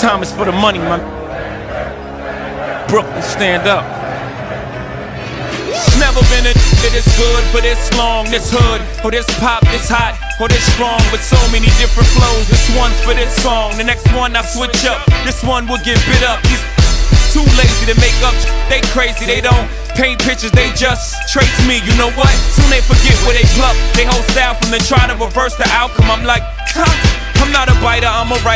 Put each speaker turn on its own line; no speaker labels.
time is for the money, man. Brooklyn, stand up. Never been a this good for this long, this hood, or this pop, this hot, or this strong, with so many different flows. This one's for this song, the next one I switch up. This one will get bit up. These too lazy to make up, they crazy, they don't paint pictures, they just trace me. You know what? Soon they forget where they pluck. They whole style from the try to reverse the outcome. I'm like, I'm not a biter, I'm a writer.